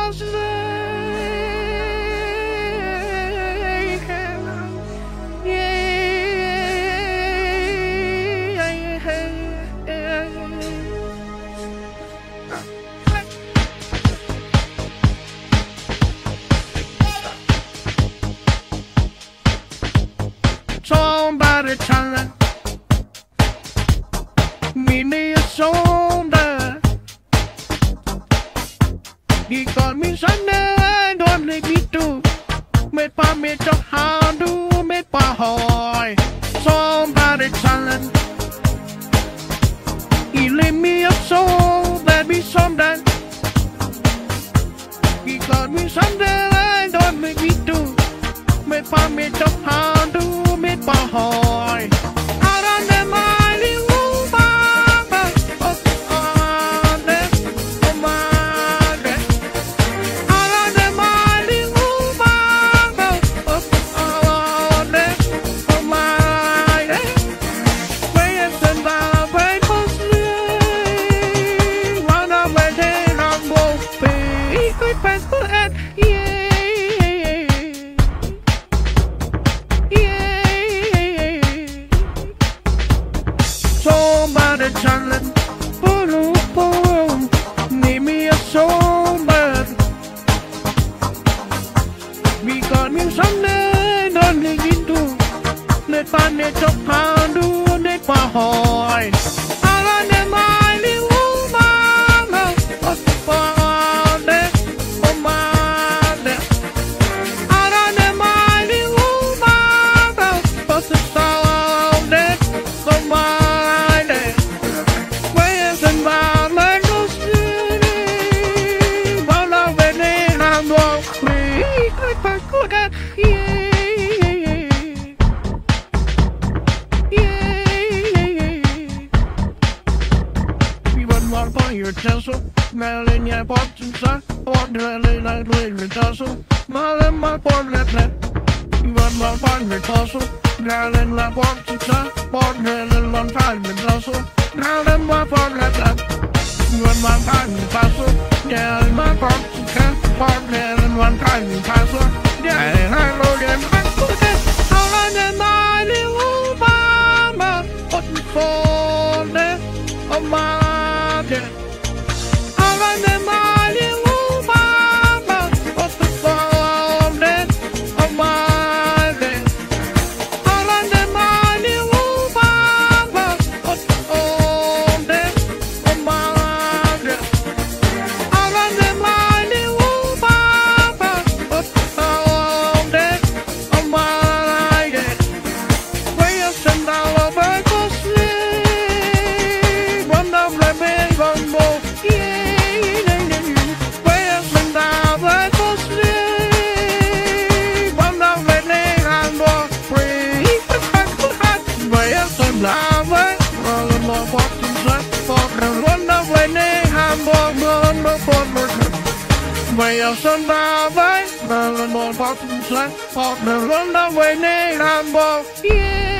Somebody trying meet me a shoulder. He called me Sunday, don't let me do. Me pa me cho how do me pa hoy. Somebody trying he leave me up so that be someday. He called me Sunday, don't let me do. Me pa me cho how do me pa hoy. Out on the mighty roof, somebody challenge, need me a songbird. Because me someday don't need it to. Let find it up, how do it for hoy. I run the mighty woman, what's the fun there? Oh my there. I run the mighty woman, what's the sound there? Oh my. Your tassel, Marilyn, yeah, popped inside. What the hell is that with your tassel? Marilyn, my poor left left. You want my partner tassel? Marilyn, my popped inside. What the hell is one time with tassel? Marilyn, my poor left left. You want my partner tassel? Yeah, my popped inside. What the hell is one time with tassel? Yeah, and I know them. How long am I live over? What the fall there? Oh my dear. Vậy ở sân ba với, và lần một phát sân, hoặc là lần đầu về nơi làm bò.